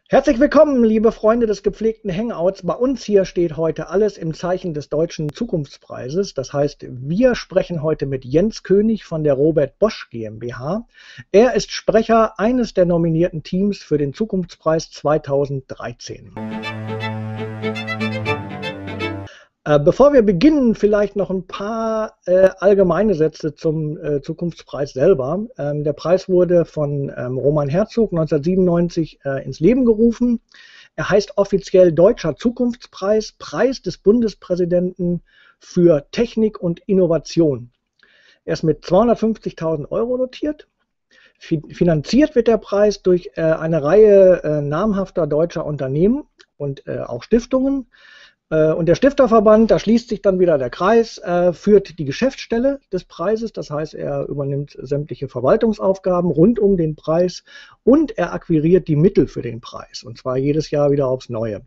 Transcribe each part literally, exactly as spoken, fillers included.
Herzlich willkommen, liebe Freunde des gepflegten Hangouts. Bei uns hier steht heute alles im Zeichen des Deutschen Zukunftspreises. Das heißt, wir sprechen heute mit Jens König von der Robert Bosch GmbH. Er ist Sprecher eines der nominierten Teams für den Zukunftspreis zweitausenddreizehn. Bevor wir beginnen, vielleicht noch ein paar äh, allgemeine Sätze zum äh, Zukunftspreis selber. Ähm, der Preis wurde von ähm, Roman Herzog neunzehnhundertsiebenundneunzig äh, ins Leben gerufen. Er heißt offiziell Deutscher Zukunftspreis, Preis des Bundespräsidenten für Technik und Innovation. Er ist mit zweihundertfünfzigtausend Euro dotiert. Finanziert wird der Preis durch äh, eine Reihe äh, namhafter deutscher Unternehmen und äh, auch Stiftungen. Und der Stifterverband, da schließt sich dann wieder der Kreis, äh, führt die Geschäftsstelle des Preises, das heißt, er übernimmt sämtliche Verwaltungsaufgaben rund um den Preis und er akquiriert die Mittel für den Preis, und zwar jedes Jahr wieder aufs Neue.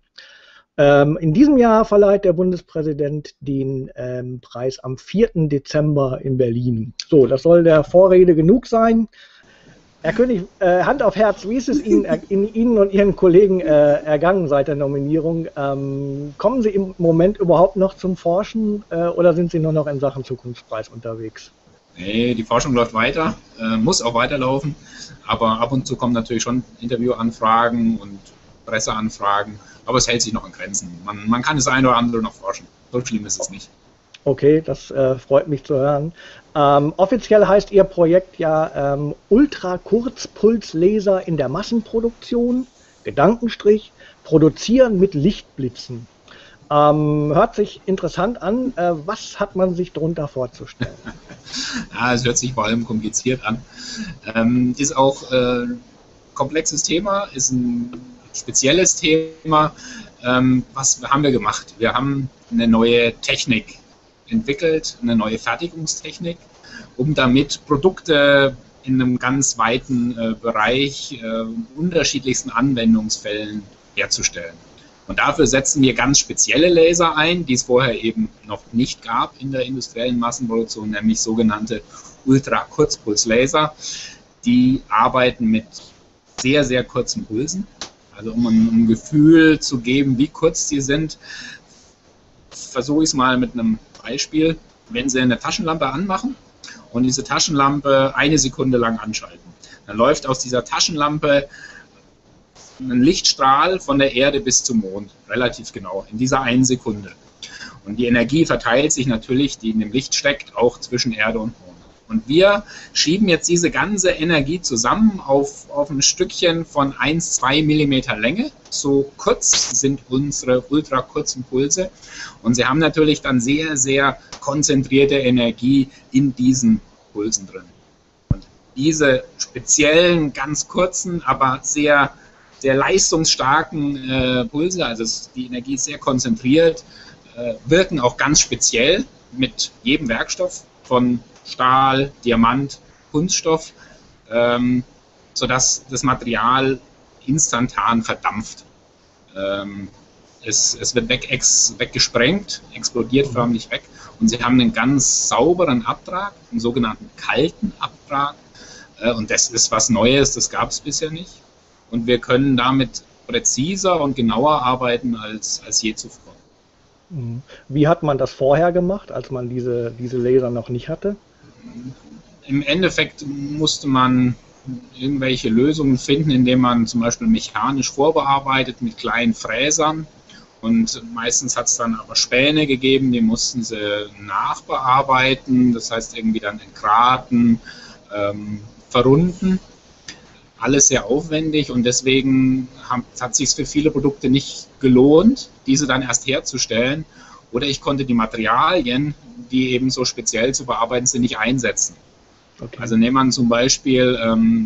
Ähm, in diesem Jahr verleiht der Bundespräsident den ähm, Preis am vierten Dezember in Berlin. So, das soll der Vorrede genug sein. Herr König, äh, Hand auf Herz, wie ist es Ihnen, äh, in Ihnen und Ihren Kollegen äh, ergangen seit der Nominierung? Ähm, kommen Sie im Moment überhaupt noch zum Forschen äh, oder sind Sie nur noch in Sachen Zukunftspreis unterwegs? Nee, die Forschung läuft weiter, äh, muss auch weiterlaufen, aber ab und zu kommen natürlich schon Interviewanfragen und Presseanfragen, aber es hält sich noch in Grenzen. Man, man kann das eine oder andere noch forschen, so schlimm ist es nicht. Okay, das äh, freut mich zu hören. Ähm, offiziell heißt Ihr Projekt ja ähm, Ultrakurzpulslaser in der Massenproduktion, Gedankenstrich, produzieren mit Lichtblitzen. Ähm, hört sich interessant an. Äh, was hat man sich darunter vorzustellen? Ja, es hört sich vor allem kompliziert an. Ähm, ist auch äh, ein komplexes Thema, ist ein spezielles Thema. Ähm, was haben wir gemacht? Wir haben eine neue Technik entwickelt, eine neue Fertigungstechnik, um damit Produkte in einem ganz weiten äh, Bereich äh, unterschiedlichsten Anwendungsfällen herzustellen. Und dafür setzen wir ganz spezielle Laser ein, die es vorher eben noch nicht gab in der industriellen Massenproduktion, nämlich sogenannte Ultrakurzpulslaser. Die arbeiten mit sehr, sehr kurzen Pulsen. Also um ein, um ein Gefühl zu geben, wie kurz die sind, versuche ich es mal mit einem Beispiel. Wenn Sie eine Taschenlampe anmachen und diese Taschenlampe eine Sekunde lang anschalten, dann läuft aus dieser Taschenlampe ein Lichtstrahl von der Erde bis zum Mond, relativ genau, in dieser einen Sekunde. Und die Energie verteilt sich natürlich, die in dem Licht steckt, auch zwischen Erde und Mond. Und wir schieben jetzt diese ganze Energie zusammen auf, auf ein Stückchen von eins bis zwei Millimeter Länge. So kurz sind unsere ultrakurzen Pulse. Und sie haben natürlich dann sehr, sehr konzentrierte Energie in diesen Pulsen drin. Und diese speziellen, ganz kurzen, aber sehr, sehr leistungsstarken äh, Pulse, also die Energie ist sehr konzentriert, äh, wirken auch ganz speziell mit jedem Werkstoff von Stahl, Diamant, Kunststoff, ähm, sodass das Material instantan verdampft. Ähm, es, es wird weg, ex, weggesprengt, explodiert förmlich weg und sie haben einen ganz sauberen Abtrag, einen sogenannten kalten Abtrag, äh, und das ist was Neues, das gab es bisher nicht und wir können damit präziser und genauer arbeiten als, als je zuvor. Wie hat man das vorher gemacht, als man diese, diese Laser noch nicht hatte? Im Endeffekt musste man irgendwelche Lösungen finden, indem man zum Beispiel mechanisch vorbearbeitet mit kleinen Fräsern. Und meistens hat es dann aber Späne gegeben, die mussten sie nachbearbeiten, das heißt irgendwie dann entgraten, ähm, verrunden. Alles sehr aufwendig und deswegen haben, hat es sich für viele Produkte nicht gelohnt, diese dann erst herzustellen. Oder ich konnte die Materialien, die eben so speziell zu bearbeiten sind, nicht einsetzen. Okay. Also nehmen wir zum Beispiel ähm,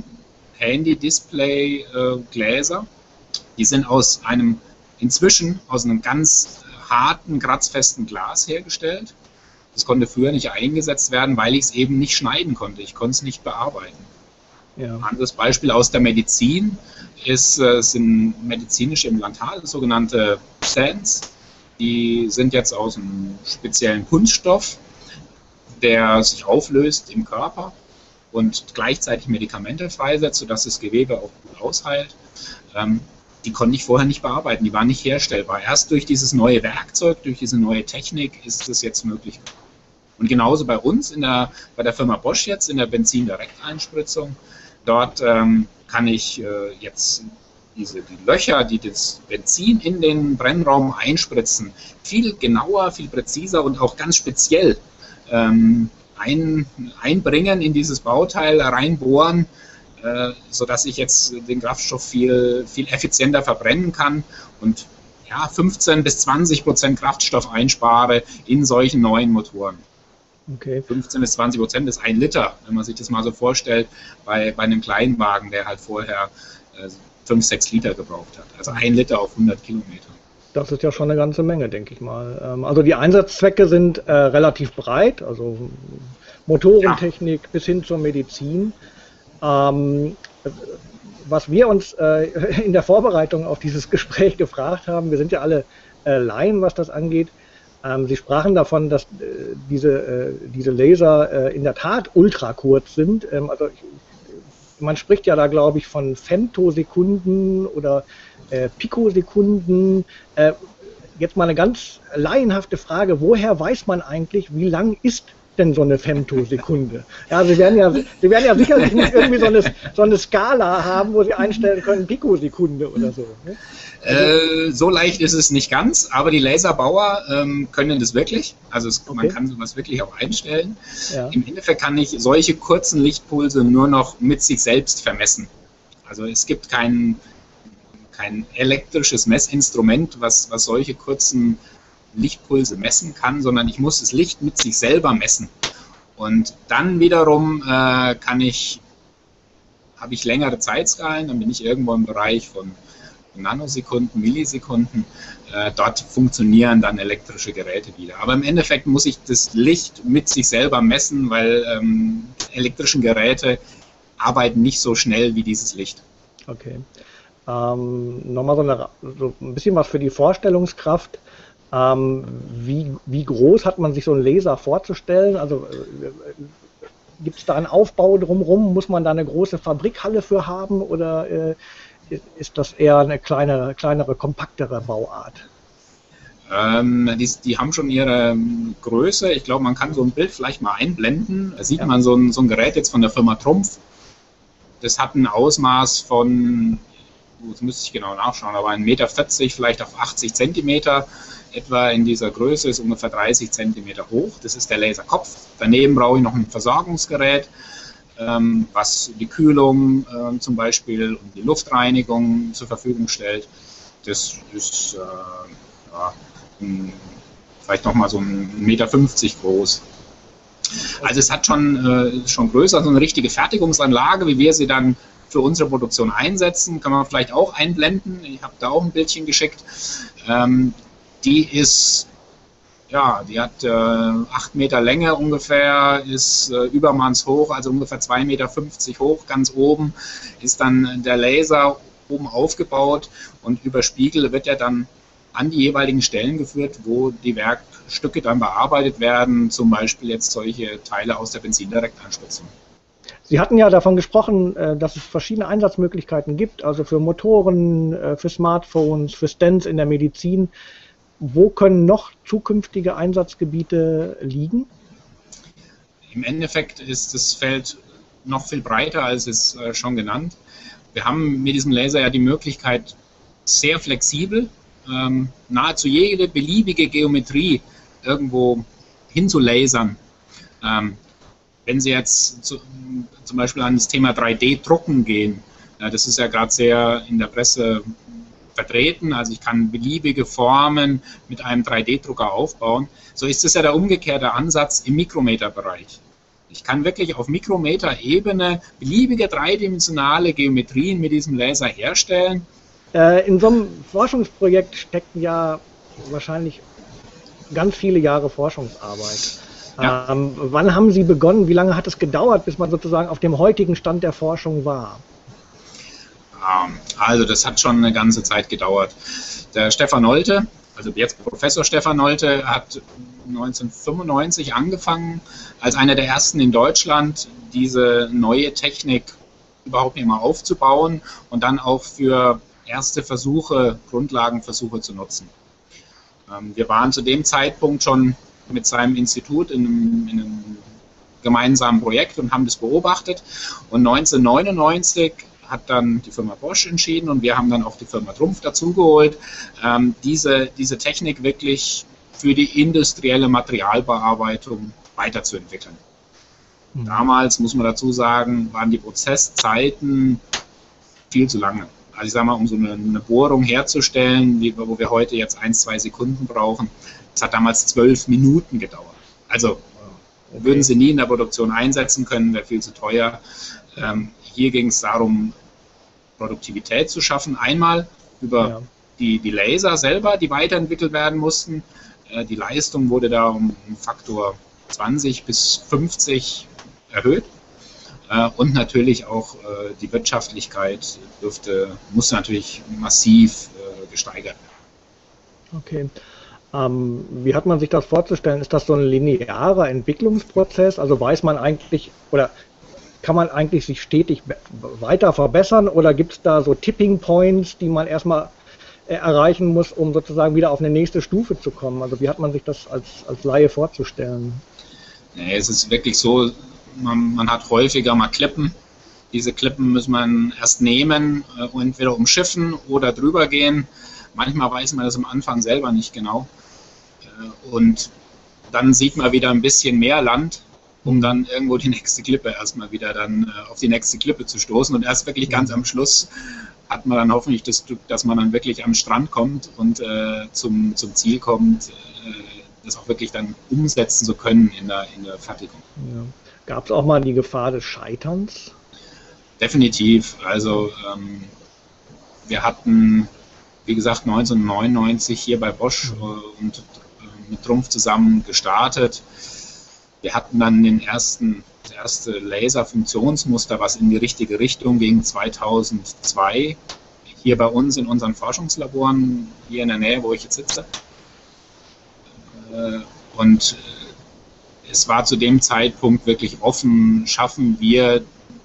Handy-Display-Gläser. Äh, die sind aus einem, inzwischen aus einem ganz harten, kratzfesten Glas hergestellt. Das konnte früher nicht eingesetzt werden, weil ich es eben nicht schneiden konnte. Ich konnte es nicht bearbeiten. Ja. Ein anderes Beispiel aus der Medizin ist, äh, sind medizinische Implantate, sogenannte Stents. Die sind jetzt aus einem speziellen Kunststoff, der sich auflöst im Körper und gleichzeitig Medikamente freisetzt, sodass das Gewebe auch gut ausheilt. Ähm, die konnte ich vorher nicht bearbeiten, die waren nicht herstellbar. Erst durch dieses neue Werkzeug, durch diese neue Technik ist es jetzt möglich. Und genauso bei uns, in der, bei der Firma Bosch jetzt, in der Benzin-Direkteinspritzung, dort ähm, kann ich äh, jetzt diese, die Löcher, die das Benzin in den Brennraum einspritzen, viel genauer, viel präziser und auch ganz speziell ähm, ein, einbringen in dieses Bauteil, reinbohren, äh, sodass ich jetzt den Kraftstoff viel, viel effizienter verbrennen kann und ja, fünfzehn bis zwanzig Prozent Kraftstoff einspare in solchen neuen Motoren. Okay. fünfzehn bis zwanzig Prozent ist ein Liter, wenn man sich das mal so vorstellt, bei, bei einem Kleinwagen, der halt vorher äh, fünf, sechs Liter gebraucht hat. Also ein Liter auf hundert Kilometer. Das ist ja schon eine ganze Menge, denke ich mal. Ähm, also die Einsatzzwecke sind äh, relativ breit, also Motorentechnik ja. bis hin zur Medizin. Ähm, was wir uns äh, in der Vorbereitung auf dieses Gespräch gefragt haben, wir sind ja alle äh, Laien, was das angeht. Ähm, Sie sprachen davon, dass äh, diese, äh, diese Laser äh, in der Tat ultra kurz sind. Ähm, also ich, man spricht ja da, glaube ich, von Femtosekunden oder äh, Pikosekunden. Äh, jetzt mal eine ganz laienhafte Frage, woher weiß man eigentlich, wie lang ist denn so eine Femtosekunde? Ja, Sie werden ja, Sie werden ja sicherlich nicht irgendwie so eine, so eine Skala haben, wo Sie einstellen können, Pikosekunde oder so. Ne? Äh, so leicht ist es nicht ganz, aber die Laserbauer ähm, können das wirklich. Also es, Okay. man kann sowas wirklich auch einstellen. Ja. Im Endeffekt kann ich solche kurzen Lichtpulse nur noch mit sich selbst vermessen. Also es gibt kein, kein elektrisches Messinstrument, was, was solche kurzen Lichtpulse messen kann, sondern ich muss das Licht mit sich selber messen. Und dann wiederum äh, kann ich, habe ich längere Zeitskalen, dann bin ich irgendwo im Bereich von Nanosekunden, Millisekunden, äh, dort funktionieren dann elektrische Geräte wieder. Aber im Endeffekt muss ich das Licht mit sich selber messen, weil ähm, elektrische Geräte arbeiten nicht so schnell wie dieses Licht. Okay. Ähm, nochmal so, eine, so ein bisschen was für die Vorstellungskraft. Ähm, wie, wie groß hat man sich so einen Laser vorzustellen? Also äh, gibt es da einen Aufbau drumherum? Muss man da eine große Fabrikhalle für haben oder äh, ist das eher eine kleinere, kleinere, kompaktere Bauart? Ähm, die, die haben schon ihre Größe. Ich glaube, man kann so ein Bild vielleicht mal einblenden. Da sieht Ja. man so ein, so ein Gerät jetzt von der Firma Trumpf. Das hat ein Ausmaß von, jetzt müsste ich genau nachschauen, aber ein Meter vierzig, vielleicht auf achtzig Zentimeter. Etwa in dieser Größe ist ungefähr dreißig Zentimeter hoch. Das ist der Laserkopf. Daneben brauche ich noch ein Versorgungsgerät, ähm, was die Kühlung äh, zum Beispiel und die Luftreinigung zur Verfügung stellt. Das ist äh, ja, ein, vielleicht nochmal so ein Meter fünfzig groß. Also es hat schon, äh, schon größer, so eine richtige Fertigungsanlage, wie wir sie dann für unsere Produktion einsetzen, kann man vielleicht auch einblenden. Ich habe da auch ein Bildchen geschickt. Ähm, die ist, ja, die hat äh, acht Meter Länge ungefähr, ist äh, übermannshoch, also ungefähr zwei Meter fünfzig hoch. Ganz oben ist dann der Laser oben aufgebaut und über Spiegel wird er dann an die jeweiligen Stellen geführt, wo die Werkstücke dann bearbeitet werden, zum Beispiel jetzt solche Teile aus der Benzindirekteinspritzung. Sie hatten ja davon gesprochen, dass es verschiedene Einsatzmöglichkeiten gibt, also für Motoren, für Smartphones, für Stents in der Medizin. Wo können noch zukünftige Einsatzgebiete liegen? Im Endeffekt ist das Feld noch viel breiter, als es schon genannt. Wir haben mit diesem Laser ja die Möglichkeit, sehr flexibel ähm, nahezu jede beliebige Geometrie irgendwo hinzulasern. Ähm, wenn Sie jetzt zu, zum Beispiel an das Thema drei D-Drucken gehen, ja, das ist ja gerade sehr in der Presse vertreten, also ich kann beliebige Formen mit einem drei D-Drucker aufbauen, so ist es ja der umgekehrte Ansatz im Mikrometerbereich. Ich kann wirklich auf Mikrometer-Ebene beliebige dreidimensionale Geometrien mit diesem Laser herstellen. In so einem Forschungsprojekt stecken ja wahrscheinlich ganz viele Jahre Forschungsarbeit. Ja. Ähm, wann haben Sie begonnen? Wie lange hat es gedauert, bis man sozusagen auf dem heutigen Stand der Forschung war? Also das hat schon eine ganze Zeit gedauert. Der Stefan Nolte, also jetzt Professor Stefan Nolte, hat neunzehnhundertfünfundneunzig angefangen, als einer der ersten in Deutschland diese neue Technik überhaupt nicht mal aufzubauen und dann auch für erste Versuche, Grundlagenversuche zu nutzen. Ähm, wir waren zu dem Zeitpunkt schon mit seinem Institut in einem, in einem gemeinsamen Projekt und haben das beobachtet. Und neunzehnhundertneunundneunzig hat dann die Firma Bosch entschieden und wir haben dann auch die Firma Trumpf dazugeholt, ähm, diese, diese Technik wirklich für die industrielle Materialbearbeitung weiterzuentwickeln. Mhm. Damals, muss man dazu sagen, waren die Prozesszeiten viel zu lange. Also ich sage mal, um so eine, eine Bohrung herzustellen, wie, wo wir heute jetzt ein, zwei Sekunden brauchen, das hat damals zwölf Minuten gedauert. Also okay. Würden sie nie in der Produktion einsetzen können, wäre viel zu teuer. Ähm, hier ging es darum, Produktivität zu schaffen. Einmal über ja. die, die Laser selber, die weiterentwickelt werden mussten. Äh, die Leistung wurde da um einen Faktor zwanzig bis fünfzig erhöht. Äh, und natürlich auch äh, die Wirtschaftlichkeit dürfte, musste natürlich massiv äh, gesteigert werden. Okay. Ähm, wie hat man sich das vorzustellen? Ist das so ein linearer Entwicklungsprozess? Also weiß man eigentlich, oder kann man eigentlich sich stetig weiter verbessern, oder gibt es da so Tipping Points, die man erstmal äh, erreichen muss, um sozusagen wieder auf eine nächste Stufe zu kommen? Also wie hat man sich das als, als Laie vorzustellen? Nee, es ist wirklich so, man, man hat häufiger mal Klippen. Diese Klippen muss man erst nehmen, äh, entweder umschiffen oder drüber gehen. Manchmal weiß man das am Anfang selber nicht genau. Äh, und dann sieht man wieder ein bisschen mehr Land, um dann irgendwo die nächste Klippe erstmal wieder dann äh, auf die nächste Klippe zu stoßen. Und erst wirklich ganz am Schluss hat man dann hoffentlich das Glück, dass man dann wirklich am Strand kommt und äh, zum, zum Ziel kommt, äh, das auch wirklich dann umsetzen zu können in der, in der Fertigung. Ja. Gab es auch mal die Gefahr des Scheiterns? Definitiv. Also ähm, wir hatten, wie gesagt, neunzehnhundertneunundneunzig hier bei Bosch mhm. äh, und äh, mit Trumpf zusammen gestartet. Wir hatten dann den ersten, das erste Laser-Funktionsmuster, was in die richtige Richtung ging, zweitausendzwei, hier bei uns in unseren Forschungslaboren, hier in der Nähe, wo ich jetzt sitze. Und es war zu dem Zeitpunkt wirklich offen, schaffen wir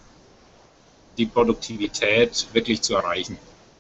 die Produktivität wirklich zu erreichen.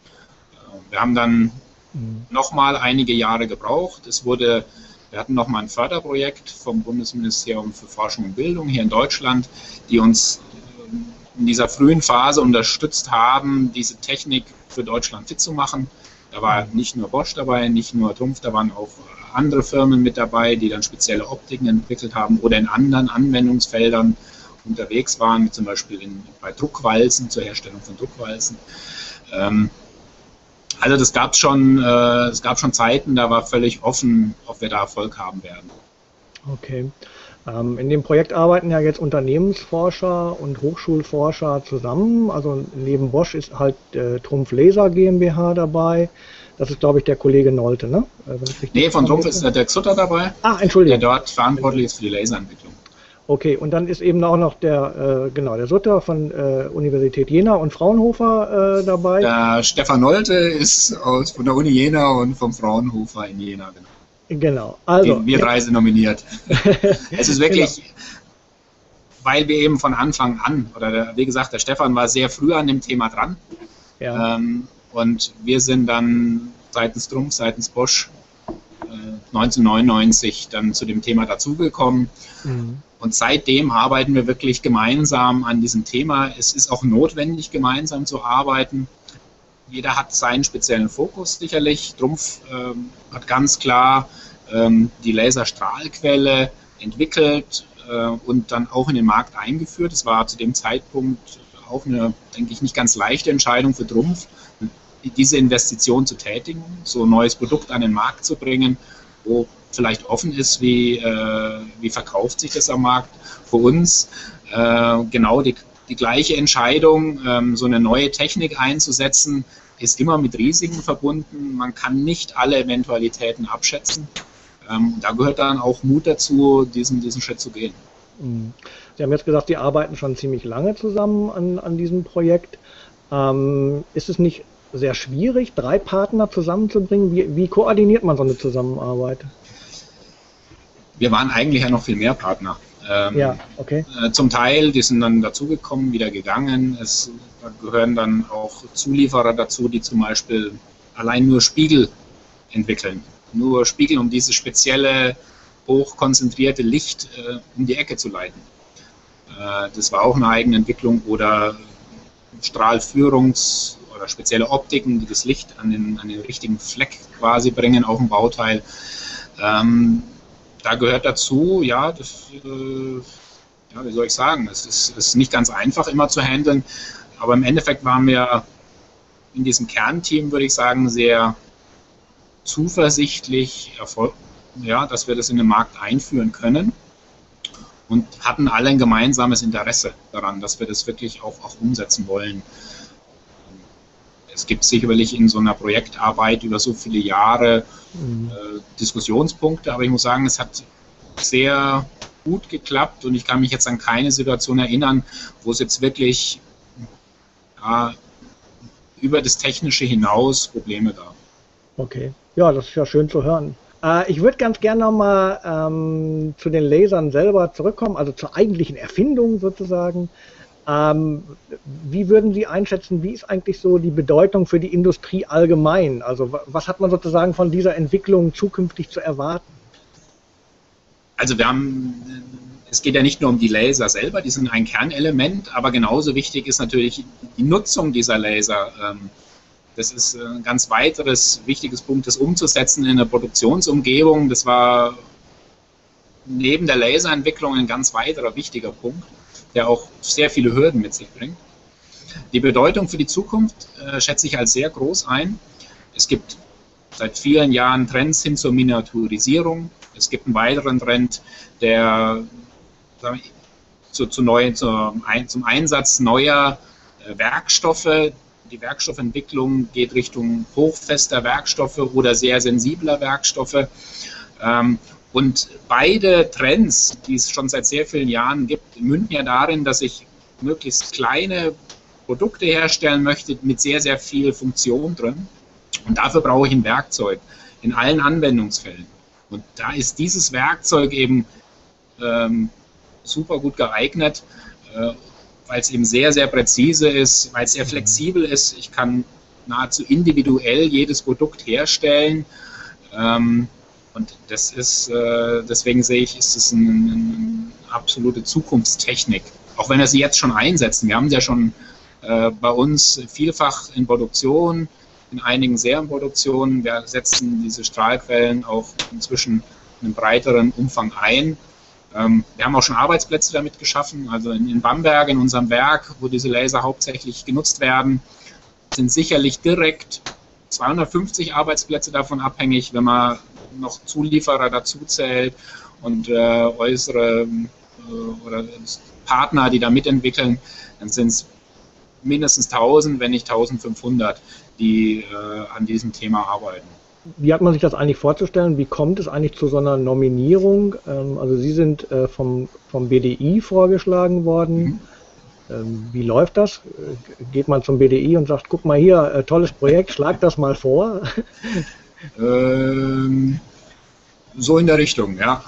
Wir haben dann mhm. nochmal einige Jahre gebraucht. Es wurde Wir hatten nochmal ein Förderprojekt vom Bundesministerium für Forschung und Bildung hier in Deutschland, die uns in dieser frühen Phase unterstützt haben, diese Technik für Deutschland fit zu machen. Da war nicht nur Bosch dabei, nicht nur Trumpf, da waren auch andere Firmen mit dabei, die dann spezielle Optiken entwickelt haben oder in anderen Anwendungsfeldern unterwegs waren, wie zum Beispiel in, bei Druckwalzen, zur Herstellung von Druckwalzen. Ähm, Also das gab schon, äh, es gab schon Zeiten, da war völlig offen, ob wir da Erfolg haben werden. Okay. Ähm, in dem Projekt arbeiten ja jetzt Unternehmensforscher und Hochschulforscher zusammen. Also neben Bosch ist halt äh, Trumpf Laser GmbH dabei. Das ist, glaube ich, der Kollege Nolte, ne? Äh, nee, von Trumpf ist der Dirk Sutter dabei, Ach, Entschuldigung. der dort verantwortlich ist für die Laserentwicklung. Okay, und dann ist eben auch noch der, äh, genau, der Sutter von äh, Universität Jena und Fraunhofer äh, dabei. Der Stefan Nolte ist aus, von der Uni Jena und vom Fraunhofer in Jena. Genau, genau. Also, wir drei sind nominiert. Es ist wirklich, genau. Weil wir eben von Anfang an, oder der, wie gesagt, der Stefan war sehr früh an dem Thema dran. Ja. Ähm, und wir sind dann seitens Trumpf, seitens Bosch äh, neunzehnhundertneunundneunzig dann zu dem Thema dazugekommen. Mhm. Und seitdem arbeiten wir wirklich gemeinsam an diesem Thema. Es ist auch notwendig, gemeinsam zu arbeiten. Jeder hat seinen speziellen Fokus sicherlich. Trumpf ähm, hat ganz klar ähm, die Laserstrahlquelle entwickelt äh, und dann auch in den Markt eingeführt. Es war zu dem Zeitpunkt auch eine, denke ich, nicht ganz leichte Entscheidung für Trumpf, diese Investition zu tätigen, so ein neues Produkt an den Markt zu bringen, wo vielleicht offen ist, wie, äh, wie verkauft sich das am Markt. Für uns äh, genau die, die gleiche Entscheidung, ähm, so eine neue Technik einzusetzen, ist immer mit Risiken verbunden. Man kann nicht alle Eventualitäten abschätzen. Ähm, da gehört dann auch Mut dazu, diesen, diesen Schritt zu gehen. Sie haben jetzt gesagt, Sie arbeiten schon ziemlich lange zusammen an, an diesem Projekt. Ähm, ist es nicht sehr schwierig, drei Partner zusammenzubringen? Wie, wie koordiniert man so eine Zusammenarbeit? Wir waren eigentlich ja noch viel mehr Partner. Ähm, ja, okay. äh, zum Teil, die sind dann dazugekommen, wieder gegangen. Es da gehören dann auch Zulieferer dazu, die zum Beispiel allein nur Spiegel entwickeln. Nur Spiegel, um dieses spezielle, hochkonzentrierte Licht äh, um die Ecke zu leiten. Äh, das war auch eine eigene Entwicklung. Oder Strahlführungs- oder spezielle Optiken, die das Licht an den, an den richtigen Fleck quasi bringen auf dem Bauteil. Ähm, da gehört dazu, ja, das, äh, ja, wie soll ich sagen, es ist, ist nicht ganz einfach immer zu handeln, aber im Endeffekt waren wir in diesem Kernteam, würde ich sagen, sehr zuversichtlich, Erfolg, ja, dass wir das in den Markt einführen können und hatten alle ein gemeinsames Interesse daran, dass wir das wirklich auch, auch umsetzen wollen. Es gibt sicherlich in so einer Projektarbeit über so viele Jahre mhm. äh, Diskussionspunkte, aber ich muss sagen, es hat sehr gut geklappt und ich kann mich jetzt an keine Situation erinnern, wo es jetzt wirklich ja, über das Technische hinaus Probleme gab. Okay, ja, das ist ja schön zu hören. Äh, ich würde ganz gerne nochmal ähm, zu den Lasern selber zurückkommen, also zur eigentlichen Erfindung sozusagen. Ähm, wie würden Sie einschätzen, wie ist eigentlich so die Bedeutung für die Industrie allgemein? Also was hat man sozusagen von dieser Entwicklung zukünftig zu erwarten? Also wir haben, es geht ja nicht nur um die Laser selber, die sind ein Kernelement, aber genauso wichtig ist natürlich die Nutzung dieser Laser. Das ist ein ganz weiteres wichtiges Punkt, das umzusetzen in einer Produktionsumgebung. Das war neben der Laserentwicklung ein ganz weiterer wichtiger Punkt, der auch sehr viele Hürden mit sich bringt. Die Bedeutung für die Zukunft äh, schätze ich als sehr groß ein. Es gibt seit vielen Jahren Trends hin zur Miniaturisierung. Es gibt einen weiteren Trend, der zu, zu neu, zu, ein, zum Einsatz neuer äh, Werkstoffe. Die Werkstoffentwicklung geht Richtung hochfester Werkstoffe oder sehr sensibler Werkstoffe. Ähm, Und beide Trends, die es schon seit sehr vielen Jahren gibt, münden ja darin, dass ich möglichst kleine Produkte herstellen möchte mit sehr, sehr viel Funktion drin. Und dafür brauche ich ein Werkzeug in allen Anwendungsfällen. Und da ist dieses Werkzeug eben ähm, super gut geeignet, äh, weil es eben sehr, sehr präzise ist, weil es sehr flexibel ist. Ich kann nahezu individuell jedes Produkt herstellen. Ähm, Und das ist, äh, deswegen sehe ich, ist es eine, eine absolute Zukunftstechnik. Auch wenn wir sie jetzt schon einsetzen. Wir haben sie ja schon äh, bei uns vielfach in Produktion, in einigen Serienproduktionen. Wir setzen diese Strahlquellen auch inzwischen in einem breiteren Umfang ein. Ähm, wir haben auch schon Arbeitsplätze damit geschaffen. Also in, in Bamberg, in unserem Werk, wo diese Laser hauptsächlich genutzt werden, sind sicherlich direkt zweihundertfünfzig Arbeitsplätze davon abhängig, wenn man noch Zulieferer dazu zählt und äh, äußere äh, oder Partner, die da mitentwickeln, dann sind es mindestens tausend, wenn nicht eintausendfünfhundert, die äh, an diesem Thema arbeiten. Wie hat man sich das eigentlich vorzustellen? Wie kommt es eigentlich zu so einer Nominierung? Ähm, also Sie sind äh, vom, vom B D I vorgeschlagen worden. Mhm. Ähm, wie läuft das? Geht man zum B D I und sagt, guck mal hier, äh, tolles Projekt, schlag das mal vor? Ähm, so in der Richtung, ja.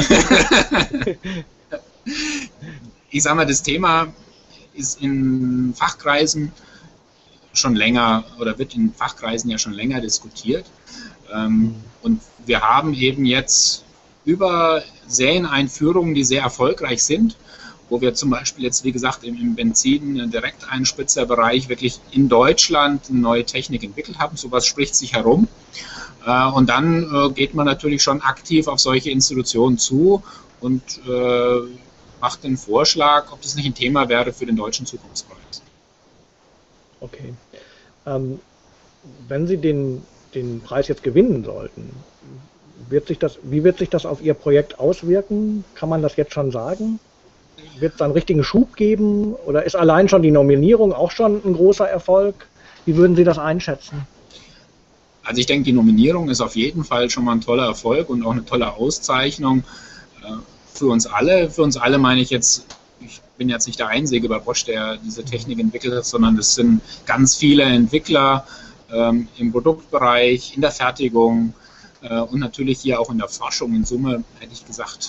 Ich sage mal, das Thema ist in Fachkreisen schon länger oder wird in Fachkreisen ja schon länger diskutiert. Ähm, und wir haben eben jetzt über Serieneinführungen, die sehr erfolgreich sind, wo wir zum Beispiel jetzt, wie gesagt, im, im Benzin-Direkteinspritzerbereich wirklich in Deutschland eine neue Technik entwickelt haben. Sowas spricht sich herum. Äh, und dann äh, geht man natürlich schon aktiv auf solche Institutionen zu und äh, macht den Vorschlag, ob das nicht ein Thema wäre für den Deutschen Zukunftspreis. Okay. Ähm, wenn Sie den, den Preis jetzt gewinnen sollten, wird sich das, wie wird sich das auf Ihr Projekt auswirken? Kann man das jetzt schon sagen? Wird es da einen richtigen Schub geben oder ist allein schon die Nominierung auch schon ein großer Erfolg? Wie würden Sie das einschätzen? Also ich denke, die Nominierung ist auf jeden Fall schon mal ein toller Erfolg und auch eine tolle Auszeichnung für uns alle. Für uns alle meine ich jetzt, ich bin jetzt nicht der Einzige bei Bosch, der diese Technik entwickelt hat, sondern es sind ganz viele Entwickler ähm, im Produktbereich, in der Fertigung äh, und natürlich hier auch in der Forschung. In Summe hätte ich gesagt,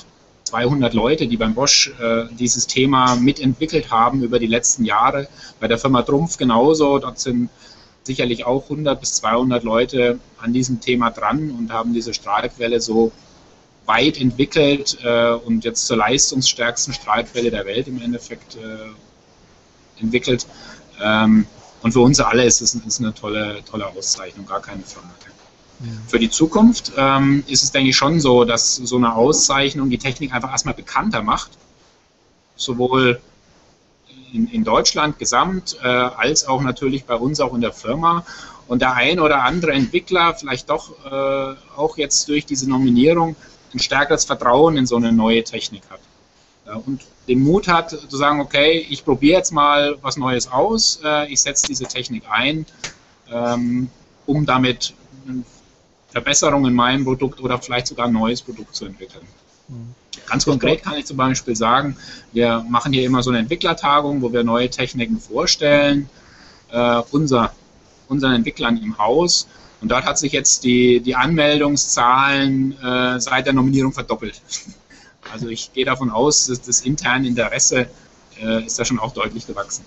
zweihundert Leute, die beim Bosch äh, dieses Thema mitentwickelt haben über die letzten Jahre. Bei der Firma Trumpf genauso, dort sind sicherlich auch hundert bis zweihundert Leute an diesem Thema dran und haben diese Strahlquelle so weit entwickelt äh, und jetzt zur leistungsstärksten Strahlquelle der Welt im Endeffekt äh, entwickelt. Ähm, und für uns alle ist es ist eine tolle, tolle Auszeichnung, gar keine Frage. Ja. Für die Zukunft ähm, ist es, denke ich, schon so, dass so eine Auszeichnung die Technik einfach erstmal bekannter macht, sowohl in, in Deutschland gesamt, äh, als auch natürlich bei uns auch in der Firma. Und der ein oder andere Entwickler vielleicht doch äh, auch jetzt durch diese Nominierung ein stärkeres Vertrauen in so eine neue Technik hat. Ja, und den Mut hat zu sagen, okay, ich probiere jetzt mal was Neues aus, äh, ich setze diese Technik ein, ähm, um damit eine Verbesserung in meinem Produkt oder vielleicht sogar ein neues Produkt zu entwickeln. Mhm. Ganz konkret kann ich zum Beispiel sagen, wir machen hier immer so eine Entwicklertagung, wo wir neue Techniken vorstellen, äh, unser, unseren Entwicklern im Haus. Und dort hat sich jetzt die, die Anmeldungszahlen äh, seit der Nominierung verdoppelt. Also ich gehe davon aus, dass das interne Interesse äh, ist da schon auch deutlich gewachsen.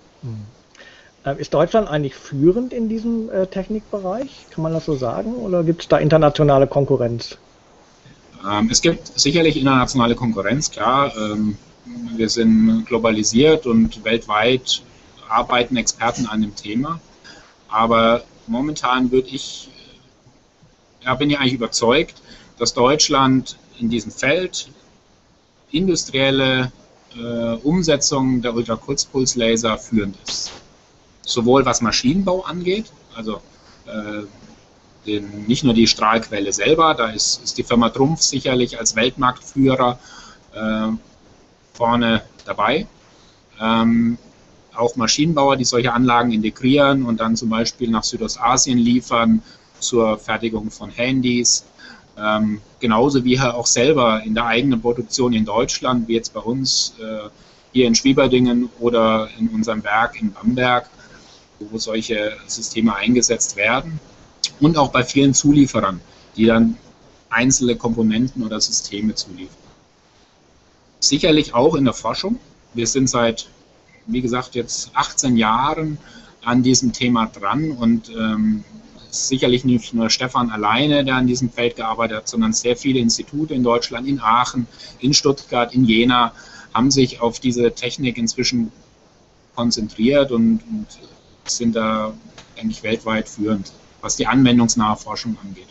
Hm. Ist Deutschland eigentlich führend in diesem äh, Technikbereich? Kann man das so sagen? Oder gibt es da internationale Konkurrenz? Ähm, es gibt sicherlich internationale Konkurrenz, klar. Ähm, wir sind globalisiert und weltweit arbeiten Experten an dem Thema. Aber momentan würde ich, ja, bin ich eigentlich überzeugt, dass Deutschland in diesem Feld industrielle äh, Umsetzung der Ultrakurzpulslaser führend ist. Sowohl was Maschinenbau angeht, also äh, den, nicht nur die Strahlquelle selber, da ist, ist die Firma Trumpf sicherlich als Weltmarktführer äh, vorne dabei. Ähm, auch Maschinenbauer, die solche Anlagen integrieren und dann zum Beispiel nach Südostasien liefern zur Fertigung von Handys. Ähm, genauso wie er auch selber in der eigenen Produktion in Deutschland, wie jetzt bei uns äh, hier in Schwieberdingen oder in unserem Werk in Bamberg, wo solche Systeme eingesetzt werden. Und auch bei vielen Zulieferern, die dann einzelne Komponenten oder Systeme zuliefern. Sicherlich auch in der Forschung. Wir sind seit, wie gesagt, jetzt achtzehn Jahren an diesem Thema dran und ähm, sicherlich nicht nur Stefan alleine, der an diesem Feld gearbeitet hat, sondern sehr viele Institute in Deutschland, in Aachen, in Stuttgart, in Jena, haben sich auf diese Technik inzwischen konzentriert und, und sind da eigentlich weltweit führend, was die anwendungsnahe Forschung angeht.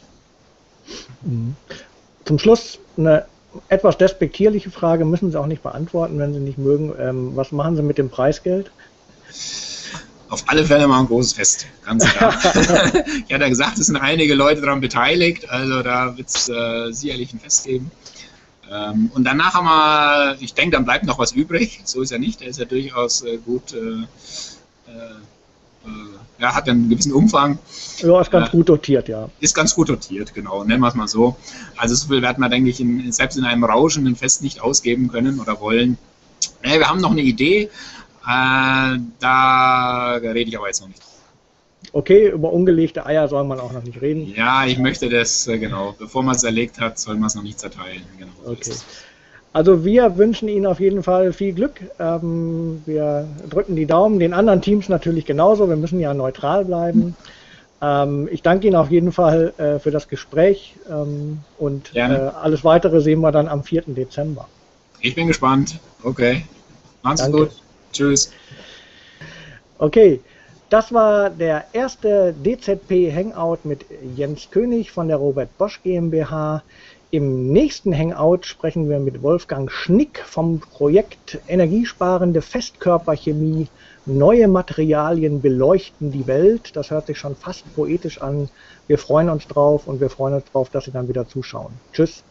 Zum Schluss eine etwas despektierliche Frage, müssen Sie auch nicht beantworten, wenn Sie nicht mögen. Ähm, was machen Sie mit dem Preisgeld? Auf alle Fälle mal ein großes Fest, ganz klar. Ich hatte ja gesagt, es sind einige Leute daran beteiligt, also da wird es äh, sicherlich ein Fest geben. Ähm, und danach haben wir, ich denke, dann bleibt noch was übrig, so ist ja nicht, der ist ja durchaus äh, gut, äh, äh, ja, hat einen gewissen Umfang. Ja, ist ganz äh, gut dotiert, ja. Ist ganz gut dotiert, genau, nennen wir es mal so. Also so viel werden wir, denke ich, in, selbst in einem rauschenden Fest nicht ausgeben können oder wollen. Ja, wir haben noch eine Idee. Äh, da rede ich aber jetzt noch nicht. Okay, über ungelegte Eier soll man auch noch nicht reden. Ja, ich möchte das, äh, genau, bevor man es erlegt hat, soll man es noch nicht zerteilen. Genau, okay. Also wir wünschen Ihnen auf jeden Fall viel Glück. Ähm, wir drücken die Daumen, den anderen Teams natürlich genauso. Wir müssen ja neutral bleiben. Ähm, ich danke Ihnen auf jeden Fall äh, für das Gespräch ähm, und äh, alles Weitere sehen wir dann am vierten Dezember. Ich bin gespannt. Okay, macht's danke. Gut. Tschüss. Okay, das war der erste D Z P Hangout mit Jens König von der Robert Bosch GmbH. Im nächsten Hangout sprechen wir mit Wolfgang Schnick vom Projekt Energiesparende Festkörperchemie. Neue Materialien beleuchten die Welt. Das hört sich schon fast poetisch an. Wir freuen uns drauf und wir freuen uns drauf, dass Sie dann wieder zuschauen. Tschüss.